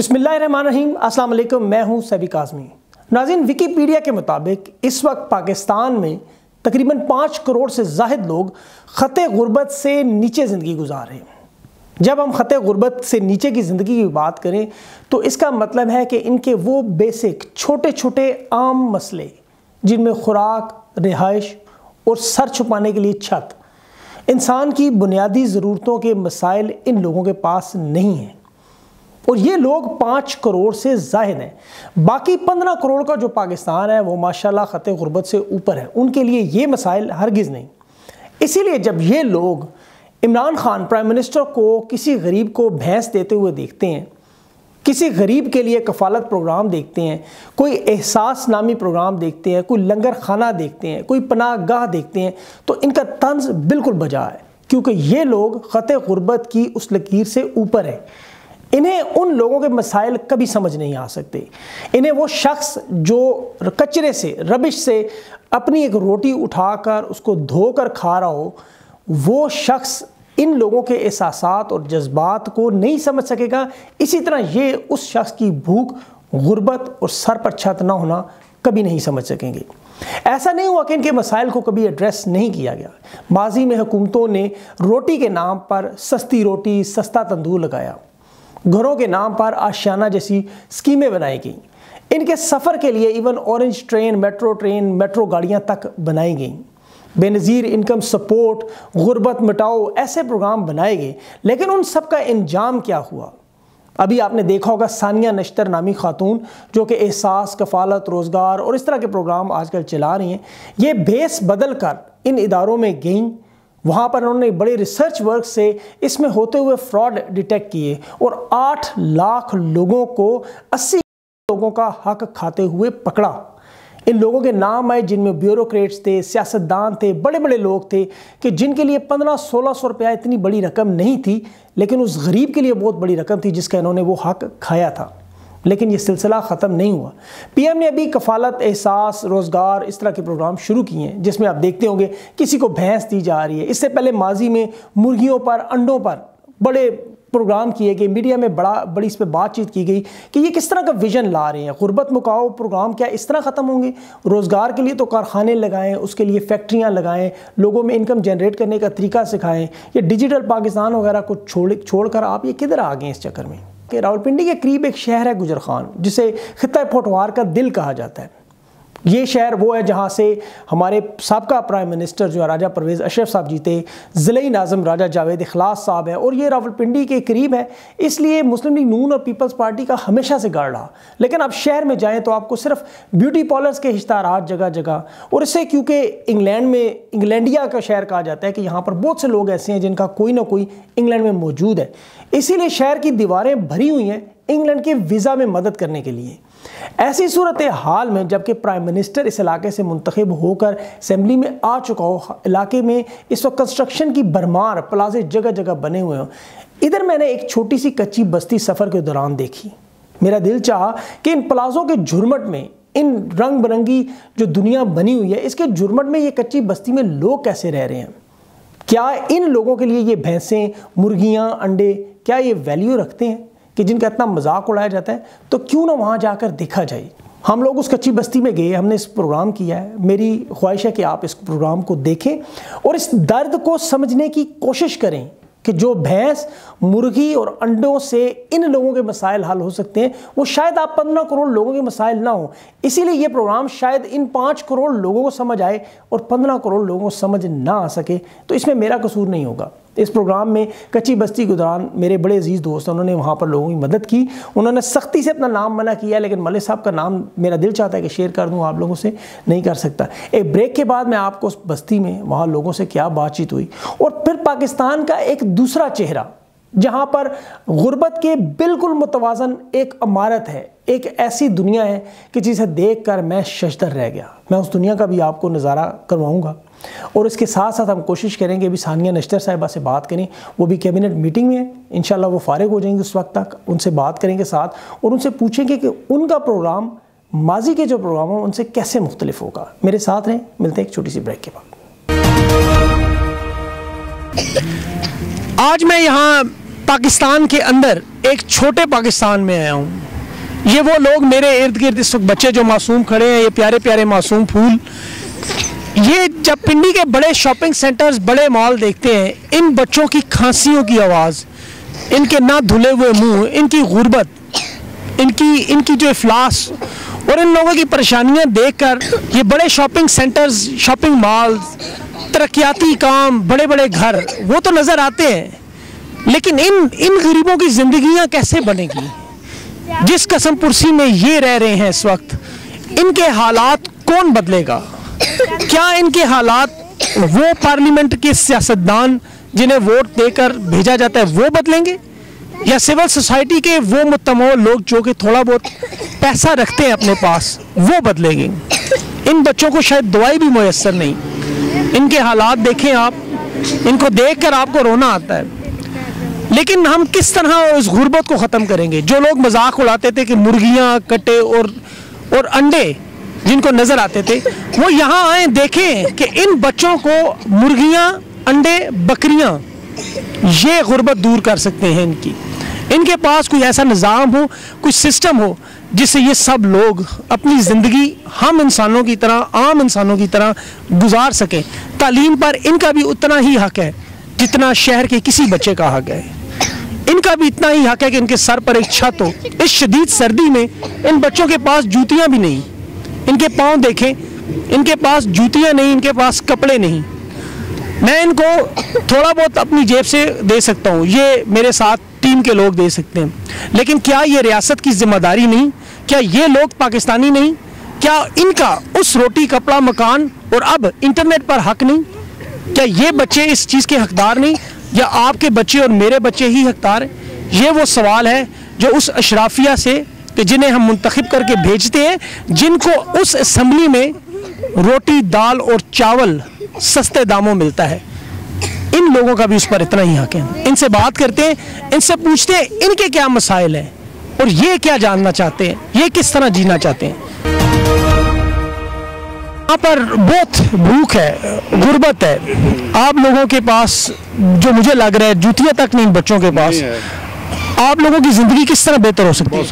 बिस्मिल्लाहिर्रहमानिर्रहीम, अस्सलाम वालेकुम। मैं हूं सबी काज़मी। नाज़रीन, विकीपीडिया के मुताबिक इस वक्त पाकिस्तान में तकरीबन 5 करोड़ से ज़ाहिद लोग ख़ते गुर्बत से नीचे ज़िंदगी गुजार रहे हैं। जब हम ख़ते गुर्बत से नीचे की ज़िंदगी की बात करें तो इसका मतलब है कि इनके वो बेसिक छोटे छोटे आम मसले जिनमें खुराक, रिहाइश और सर छुपाने के लिए छत, इंसान की बुनियादी ज़रूरतों के मसाइल इन लोगों के पास नहीं हैं। और ये लोग 5 करोड़ से ज़ाहिद हैं। बाकी 15 करोड़ का जो पाकिस्तान है वो माशाल्लाह ख़ते गुर्बत से ऊपर है, उनके लिए ये मसाइल हरगिज़ नहीं। इसीलिए जब ये लोग इमरान खान प्राइम मिनिस्टर को किसी गरीब को भैंस देते हुए देखते हैं, किसी गरीब के लिए कफ़ालत प्रोग्राम देखते हैं, कोई एहसास नामी प्रोग्राम देखते हैं, कोई लंगर खाना देखते हैं, कोई पनाहगाह देखते हैं, तो इनका तंज बिल्कुल बजा है, क्योंकि ये लोग ख़ते गुर्बत की उस लकीर से ऊपर है। इन्हें उन लोगों के मसाइल कभी समझ नहीं आ सकते। इन्हें वो शख्स जो कचरे से, रबिश से अपनी एक रोटी उठाकर उसको धोकर खा रहा हो, वो शख्स इन लोगों के एहसासात और जज्बात को नहीं समझ सकेगा। इसी तरह ये उस शख्स की भूख, गुर्बत और सर पर छत ना होना कभी नहीं समझ सकेंगे। ऐसा नहीं हुआ कि इनके मसाइल को कभी एड्रेस नहीं किया गया। माजी में हुकूमतों ने रोटी के नाम पर सस्ती रोटी, सस्ता तंदूर लगाया, घरों के नाम पर आशियाना जैसी स्कीमें बनाई गई, इनके सफ़र के लिए इवन ऑरेंज ट्रेन, मेट्रो गाड़ियां तक बनाई गई, बेनज़ीर इनकम सपोर्ट, गुर्बत मिटाओ, ऐसे प्रोग्राम बनाए गए। लेकिन उन सब का इंजाम क्या हुआ? अभी आपने देखा होगा सानिया निश्तर नामी खातून जो कि एहसास, कफ़ालत, रोज़गार और इस तरह के प्रोग्राम आजकल चला रही हैं, ये बेस बदल कर इन इदारों में गईं। वहाँ पर उन्होंने बड़े रिसर्च वर्क से इसमें होते हुए फ्रॉड डिटेक्ट किए और 8 लाख लोगों को 80 लोगों का हक खाते हुए पकड़ा। इन लोगों के नाम आए जिनमें ब्यूरोक्रेट्स थे, सियासतदान थे, बड़े बड़े लोग थे कि जिनके लिए 1500-1600 रुपया इतनी बड़ी रकम नहीं थी, लेकिन उस गरीब के लिए बहुत बड़ी रकम थी जिसका इन्होंने वो हक खाया था। लेकिन ये सिलसिला ख़त्म नहीं हुआ। पीएम ने अभी कफ़ालत, एहसास, रोज़गार इस तरह के प्रोग्राम शुरू किए हैं जिसमें आप देखते होंगे किसी को भैंस दी जा रही है। इससे पहले माजी में मुर्गियों पर, अंडों पर बड़े प्रोग्राम किए गए, मीडिया में बड़ी इस पर बातचीत की गई कि ये किस तरह का विजन ला रहे हैं। गुर्बत मुकाओ प्रोग्राम क्या इस तरह ख़त्म होंगे? रोज़गार के लिए तो कारखाने लगाएं, उसके लिए फैक्ट्रियाँ लगाएं, लोगों में इनकम जनरेट करने का तरीका सिखाएं। ये डिजिटल पाकिस्तान वगैरह को छोड़कर आप ये किधर आ गए इस चक्कर में? कि रावलपिंडी के करीब एक शहर है गुजर खान, जिसे खित्ता पोटवार का दिल कहा जाता है। ये शहर वो है जहाँ से हमारे साबका प्राइम मिनिस्टर जो है राजा परवेज़ अशरफ साहब जीते, ज़िले नाज़म राजा जावेद इखलास साहब हैं, और ये रावलपिंडी के करीब है, इसलिए मुस्लिम लीग नून और पीपल्स पार्टी का हमेशा से गढ़ रहा। लेकिन आप शहर में जाएँ तो आपको सिर्फ ब्यूटी पार्लर्स के इश्तारात जगह जगह, और इससे क्योंकि इंग्लैंड में इंग्लैंडिया का शहर कहा जाता है कि यहाँ पर बहुत से लोग ऐसे हैं जिनका कोई ना कोई इंग्लैंड में मौजूद है, इसीलिए शहर की दीवारें भरी हुई हैं इंग्लैंड के वीज़ा में मदद करने के लिए। ऐसी सूरत हाल में जबकि प्राइम मिनिस्टर इस इलाके से मुंतखब होकर असेंबली में आ चुका हो, इलाके में इस वक्त कंस्ट्रक्शन की भरमार, प्लाजे जगह जगह बने हुए हों, इधर मैंने एक छोटी सी कच्ची बस्ती सफ़र के दौरान देखी। मेरा दिल चाहा कि इन प्लाजों के झुरमट में, इन रंग बिरंगी जो दुनिया बनी हुई है, इसके झुरमट में ये कच्ची बस्ती में लोग कैसे रह रहे हैं? क्या इन लोगों के लिए ये भैंसें, मुर्गियाँ, अंडे क्या ये वैल्यू रखते हैं कि जिनका इतना मजाक उड़ाया जाता है? तो क्यों ना वहाँ जाकर देखा जाए। हम लोग उस कच्ची बस्ती में गए, हमने इस प्रोग्राम किया है। मेरी ख्वाहिश है कि आप इस प्रोग्राम को देखें और इस दर्द को समझने की कोशिश करें कि जो भैंस, मुर्गी और अंडों से इन लोगों के मसाइल हल हो सकते हैं, वो शायद आप 15 करोड़ लोगों के मसाइल ना हो। इसीलिए ये प्रोग्राम शायद इन 5 करोड़ लोगों को समझ आए और 15 करोड़ लोगों को समझ ना आ सके, तो इसमें मेरा कसूर नहीं होगा। इस प्रोग्राम में कच्ची बस्ती के दौरान मेरे बड़े अजीज़ दोस्त हैं, उन्होंने वहाँ पर लोगों की मदद की। उन्होंने सख्ती से अपना नाम मना किया, लेकिन मलिक साहब का नाम मेरा दिल चाहता है कि शेयर कर दूँ, आप लोगों से नहीं कर सकता। एक ब्रेक के बाद मैं आपको उस बस्ती में वहाँ लोगों से क्या बातचीत हुई, और फिर पाकिस्तान का एक दूसरा चेहरा जहाँ पर गुर्बत के बिल्कुल मुतवाज़न एक इमारत है, एक ऐसी दुनिया है कि जिसे देख कर मैं शशदर रह गया। मैं उस दुनिया का भी आपको नज़ारा करवाऊँगा, और इसके साथ साथ हम कोशिश करेंगे अभी सानिया निश्तर साहिबा से बात करें। वो भी कैबिनेट मीटिंग में है, इंशाल्लाह वो फारिग हो जाएंगे उस वक्त तक, उनसे बात करेंगे साथ और उनसे पूछेंगे कि उनका प्रोग्राम माजी के जो प्रोग्राम हो उनसे कैसे मुख्तलिफ होगा। मेरे साथ रहें, मिलते हैं एक छोटी सी ब्रेक के बाद। आज मैं यहाँ पाकिस्तान के अंदर एक छोटे पाकिस्तान में आया हूँ। ये वो लोग मेरे इर्द गिर्द इस वक्त बच्चे जो मासूम खड़े हैं, ये प्यारे प्यारे मासूम फूल, ये जब पिंडी के बड़े शॉपिंग सेंटर्स, बड़े मॉल देखते हैं, इन बच्चों की खांसियों की आवाज़, इनके ना धुले हुए मुंह, इनकी गुर्बत, इनकी जो इफलास और इन लोगों की परेशानियां देखकर ये बड़े शॉपिंग सेंटर्स, शॉपिंग मॉल्स, तरक्याती काम, बड़े बड़े घर वो तो नज़र आते हैं, लेकिन इन गरीबों की ज़िंदगियां कैसे बनेगी? जिस कसम पुरसी में ये रह रहे हैं इस वक्त, इनके हालात कौन बदलेगा? क्या इनके हालात वो पार्लियामेंट के सियासतदान जिन्हें वोट देकर भेजा जाता है वो बदलेंगे, या सिविल सोसाइटी के वो मुतमौल लोग जो कि थोड़ा बहुत पैसा रखते हैं अपने पास वो बदलेंगे? इन बच्चों को शायद दवाई भी मुयस्सर नहीं। इनके हालात देखें आप, इनको देखकर आपको रोना आता है। लेकिन हम किस तरह उस गुर्बत को ख़त्म करेंगे? जो लोग मजाक उड़ाते थे कि मुर्गियाँ, कट्टे और अंडे जिनको नज़र आते थे, वो यहाँ आए, देखें कि इन बच्चों को मुर्गियाँ, अंडे, बकरियाँ ये गुर्बत दूर कर सकते हैं। इनके पास कोई ऐसा निज़ाम हो, कोई सिस्टम हो जिससे ये सब लोग अपनी ज़िंदगी हम इंसानों की तरह, आम इंसानों की तरह गुजार सकें। तालीम पर इनका भी उतना ही हक है जितना शहर के किसी बच्चे का हक है। इनका भी इतना ही हक है कि इनके सर पर एक छत हो। इस शदीद सर्दी में इन बच्चों के पास जूतियाँ भी नहीं, इनके पाँव देखें, इनके पास जूतियाँ नहीं, इनके पास कपड़े नहीं। मैं इनको थोड़ा बहुत अपनी जेब से दे सकता हूँ, ये मेरे साथ टीम के लोग दे सकते हैं, लेकिन क्या ये रियासत की जिम्मेदारी नहीं? क्या ये लोग पाकिस्तानी नहीं? क्या इनका उस रोटी, कपड़ा, मकान और अब इंटरनेट पर हक नहीं? क्या ये बच्चे इस चीज़ के हकदार नहीं, या आपके बच्चे और मेरे बच्चे ही हकदार हैं? ये वो सवाल है जो उस अशराफिया से, कि जिन्हें हम मुंतखब करके भेजते हैं, जिनको उस असम्बली में रोटी, दाल और चावल सस्ते दामों मिलता है, इन लोगों का भी उस पर इतना ही हक है। इनसे बात करते हैं, इनसे पूछते हैं इनके क्या मसाइल हैं और ये क्या जानना चाहते हैं, ये किस तरह जीना चाहते हैं। यहाँ पर बहुत भूख है, गुर्बत है। आप लोगों के पास, जो मुझे लग रहा है, जूतियाँ तक नहीं बच्चों के पास। आप लोगों की ज़िंदगी किस तरह बेहतर हो सकती है?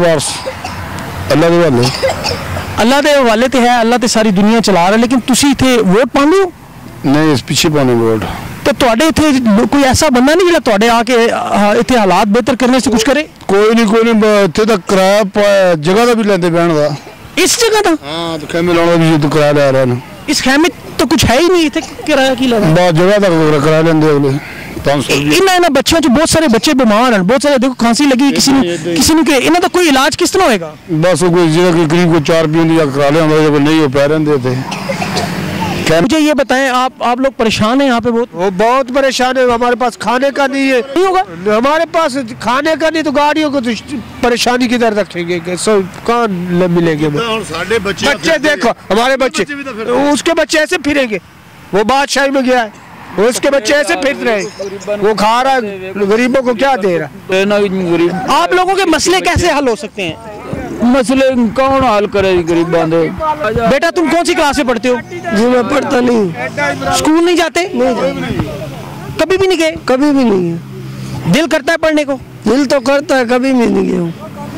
अल्लाह के हवाले ते है, अल्लाह ते सारी दुनिया चला रहा है, लेकिन तुसी इत्थे वोट पांदे हो? नहीं, इस पीछे पाने वोट तो तुहाडे इत्थे कोई ऐसा बंदा नहीं जिहड़ा तुहाडे आके इत्थे हालात बेहतर करने से कुछ करे? कोई नहीं, इत्थे तक किराया जगह का भी लेंदे बैठण दा। इस जगह का? हाँ, तो खेमे लाने भी तो किराया ले रहे हैं। इस खेमे तो कुछ है ही नहीं, इत्थे किराया की लगा? बस जगह तक किराया लेंदे अगले 500 रुपये। इन बच्चों च बहुत सारे बच्चे बीमार हैं, बहुत सारे, देखो खांसी लगी, किसी ने इन्हें तो कोई इलाज किस तरह होएगा? बस कोई जगह करीब को 4 रुपये की करा ले, नहीं हो पा रहे थे। मुझे ये बताएं, आप लोग परेशान हैं यहाँ पे? बहुत परेशान है। हमारे पास खाने का नहीं है, नहीं होगा हमारे पास खाने का नहीं तो गाड़ियों को तो परेशानी किधर रखेंगे, कहाँ मिलेंगे? बच्चे देखो, हमारे बच्चे, उसके बच्चे ऐसे फिरेंगे। वो बादशाही में गया है, उसके बच्चे ऐसे फिर रहे, वो खा रहा है, गरीबों को क्या दे रहा है? आप लोगों के मसले कैसे हल हो सकते हैं? मसले कौन हल करे गरीब बंदे? बेटा तुम कौन सी क्लास में पढ़ते हो? जी मैं पढ़ता नहीं। स्कूल नहीं जाते? नहीं, कभी भी नहीं गए? कभी भी नहीं है। दिल करता है पढ़ने को? दिल तो करता है, कभी भी नहीं गया हूँ।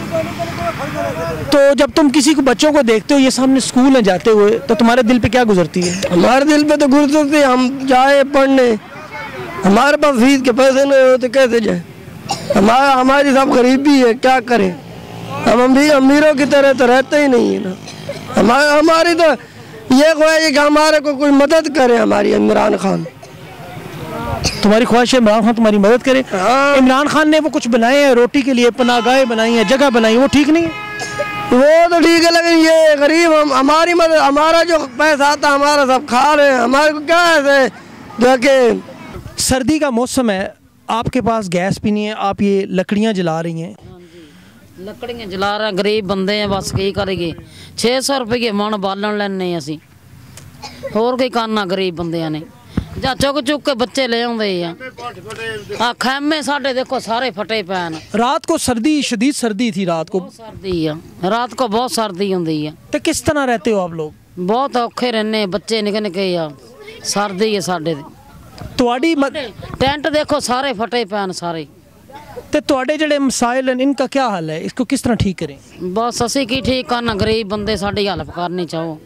तो जब तुम किसी को, बच्चों को देखते हो ये सामने स्कूल में जाते हुए, तो तुम्हारे दिल पे क्या गुजरती है? हमारे दिल पे तो गुजरती है, हम जाए पढ़ने, हमारे पास फीस के पैसे नहीं होते, कैसे जाए? हमारी सब गरीबी है, क्या करें? हम भी अमीरों की तरह तो रहते ही नहीं है ना। हमारी तो ये ख्वाहिश है कि हमारे को कोई मदद करे, हमारी इमरान खान। तुम्हारी ख्वाहिश है इमरान खान तुम्हारी मदद करे? हाँ। इमरान खान ने वो कुछ बनाए हैं रोटी के लिए, पनाहगाहें बनाई हैं, जगह बनाई, वो ठीक नहीं है? वो तो ठीक है, लेकिन ये गरीब हमारी मदद, हमारा जो पैसा आता हमारा सब खा रहे हैं, हमारे को क्या है? जाके सर्दी का मौसम है, आपके पास गैस भी नहीं है, आप ये लकड़ियाँ जला रही हैं। लकड़ियाँ जला रहे, गरीब बंदे हैं, बस की करेंगे? 600 रुपये के मन बालन लेने असी, होर कोई करना गरीब बंदियां ने। ਜਾਂ ਚੁੱਕ ਚੁੱਕ के बच्चे ले आते हैं। खैमे साढ़े देखो सारे फटे पे हैं। रात को सर्दी, शदीद सर्दी थी रात को? सर्दी है, रात को बहुत सर्दी होती है। तो किस तरह रहते हो आप लोग? बहुत औखे रहने, बच्चे निके निके आ, सर्दी है साढ़े। ਤੁਹਾਡੀ टेंट देखो सारे फटे पे हैं सारे। तो तुहाडे जिहड़े मसाइल हैं इनका क्या हल है, इसको किस तरह ठीक करें? बस असी की ठीक करना, गरीब बंदे साड़ी हेल्प करनी चाहो।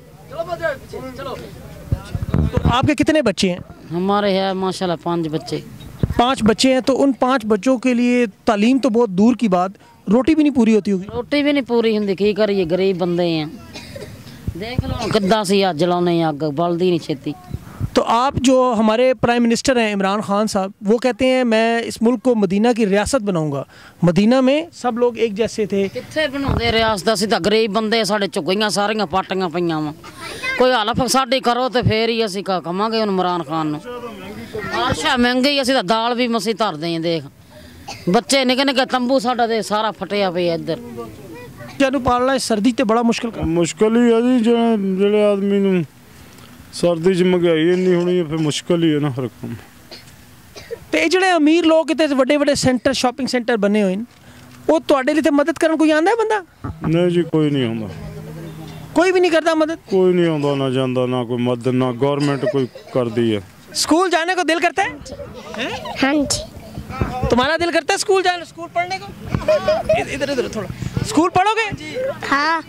तो आपके कितने बच्चे हैं? हमारे है माशाल्लाह 5 बच्चे। 5 बच्चे हैं, तो उन 5 बच्चों के लिए तालीम तो बहुत दूर की बात, रोटी भी नहीं पूरी होती होगी। रोटी भी नहीं पूरी होंगी, की करिए गरीब बंदे हैं। देख लो किद्दां सी अज लाने अग बलदी नहीं छेती। तो आप जो हमारे प्राइम मिनिस्टर हैं इमरान खान साहब, वो कहते हैं मैं इस मुल्क को मदीना की रियासत बनाऊंगा। मदीना में सब लोग एक जैसे थे। कित्थे बनाउंदे रियासत, असीं तां गरीब बंदे, साडे झुग्गियां सारियां पाटियां पईयां वा। कोई हलफ साडी करो तो फिर ही असीं कहांगे हुण इमरान खान नूं। हर शै महंगी, असीं तां दाल भी मसी धरदे हैं। देख बच्चे निक्के निक्के तंबू साडा ते सारा फटिया पिया इधर। जानू पालना सर्दी ते बड़ा मुश्किल मुश्किल ही है जी, जेड़े आदमी नूं सर्दी च महंगाई इन्नी होनी है, फिर मुश्किल ही है ना हर काम। तो ये जिहड़े अमीर लोग किते वड्डे वड्डे सेंटर शॉपिंग सेंटर बने हुए हैं, वो तुहाडे लिए मदद करन कोई आंदा है बंदा? नहीं जी, कोई नहीं आंदा, कोई भी नहीं करता मदद। कोई नहीं आंदा, ना जांदा, ना कोई मदद, ना गवर्नमेंट कोई कर दी है। स्कूल जाने को दिल करता है? हाँ जी। तुम्हारा दिल करता है स्कूल जाने, स्कूल पढ़ने को? इधर इधर थोड़ा, स्कूल पढ़ोगे? हाँ।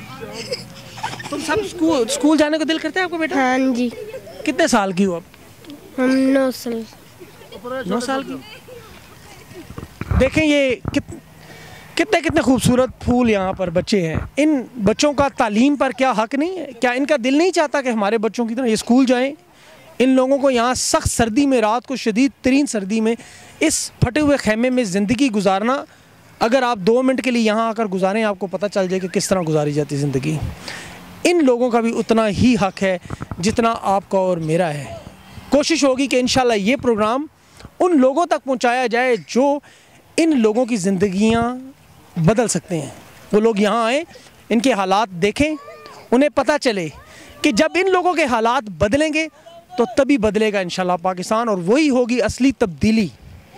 तुम सब स्कूल जाने को दिल करता है आपको बेटा? हाँ जी। कितने साल की हो आप? हम 9 साल। 9 साल की। देखें ये कितने कितने खूबसूरत फूल यहाँ पर बच्चे हैं। इन बच्चों का तालीम पर क्या हक नहीं है? क्या इनका दिल नहीं चाहता कि हमारे बच्चों की तरह ये स्कूल जाएं? इन लोगों को यहाँ सख्त सर्दी में, रात को शदीद तरीन सर्दी में इस फटे हुए खेमे में ज़िंदगी गुजारना, अगर आप 2 मिनट के लिए यहाँ आकर गुजारें, आपको पता चल जाए कि किस तरह गुजारी जाती ज़िंदगी। इन लोगों का भी उतना ही हक है जितना आपका और मेरा है। कोशिश होगी कि इंशाल्लाह ये प्रोग्राम उन लोगों तक पहुँचाया जाए जो इन लोगों की ज़िंदगियाँ बदल सकते हैं। वो लोग यहाँ आएँ, इनके हालात देखें, उन्हें पता चले कि जब इन लोगों के हालात बदलेंगे तो तभी बदलेगा इंशाल्लाह पाकिस्तान, और वही होगी असली तब्दीली।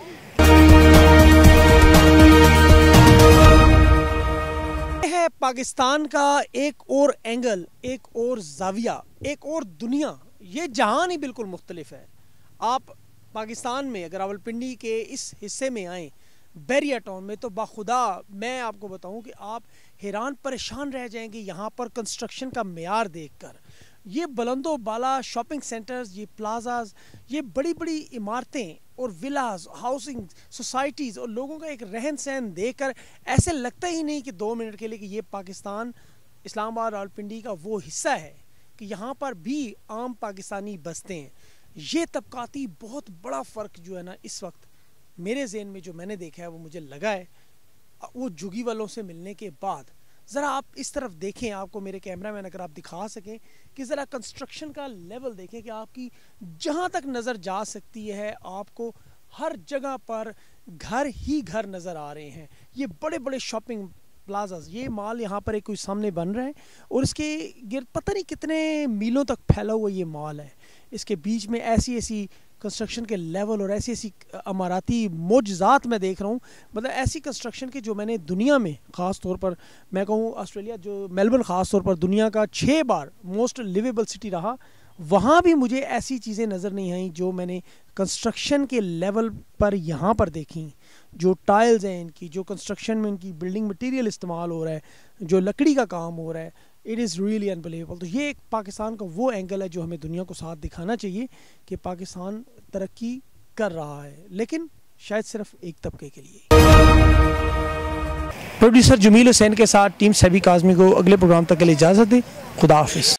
है पाकिस्तान का एक और एंगल, एक और जाविया, एक और दुनिया। ये जहान ही बिल्कुल मुख्तलिफ है। आप पाकिस्तान में अगर रावलपिंडी के इस हिस्से में आएँ, बैरिया टाउन में, तो बाखुदा मैं आपको बताऊं कि आप हैरान परेशान रह जाएंगे यहाँ पर कंस्ट्रक्शन का मेयार देखकर। ये बुलंदो बाला शॉपिंग सेंटर्स, ये प्लाजाज, ये बड़ी बड़ी इमारतें और विलास, हाउसिंग सोसाइटीज़, और लोगों का एक रहन सहन देखकर ऐसे लगता ही नहीं कि 2 मिनट के लिए कि ये पाकिस्तान, इस्लामाबाद, रावलपिंडी का वो हिस्सा है कि यहाँ पर भी आम पाकिस्तानी बसते हैं। ये तबकाती बहुत बड़ा फ़र्क जो है ना इस वक्त मेरे ज़हन में जो मैंने देखा है, वो मुझे लगा है वो जुगी वालों से मिलने के बाद। ज़रा आप इस तरफ देखें, आपको मेरे कैमरामैन अगर आप दिखा सकें कि ज़रा कंस्ट्रक्शन का लेवल देखें कि आपकी जहाँ तक नज़र जा सकती है, आपको हर जगह पर घर ही घर नज़र आ रहे हैं। ये बड़े बड़े शॉपिंग प्लाजाज, ये माल यहाँ पर एक कोई सामने बन रहा है और इसके गिर्द पता नहीं कितने मीलों तक फैला हुआ ये माल है। इसके बीच में ऐसी ऐसी कंस्ट्रक्शन के लेवल और ऐसी ऐसी अमाराती मोजज़ात मैं देख रहा हूँ, मतलब ऐसी कंस्ट्रक्शन के जो मैंने दुनिया में, ख़ास तौर पर मैं कहूँ ऑस्ट्रेलिया, जो मेलबर्न ख़ास तौर पर दुनिया का 6 बार मोस्ट लिवेबल सिटी रहा, वहाँ भी मुझे ऐसी चीज़ें नज़र नहीं आई जो मैंने कंस्ट्रक्शन के लेवल पर यहाँ पर देखी। जो टाइल्स हैं इनकी, जो कंस्ट्रक्शन में इनकी बिल्डिंग मटेरियल इस्तेमाल हो रहा है, जो लकड़ी का काम हो रहा है, इट इज़ रियली अनबिलीवेबल। तो ये एक पाकिस्तान का वो एंगल है जो हमें दुनिया को साथ दिखाना चाहिए कि पाकिस्तान तरक्की कर रहा है, लेकिन शायद सिर्फ एक तबके के लिए। प्रोड्यूसर जमील हुसैन के साथ टीम सबी काज़मी को अगले प्रोग्राम तक के लिए इजाज़त दें। खुदा हाफिज़।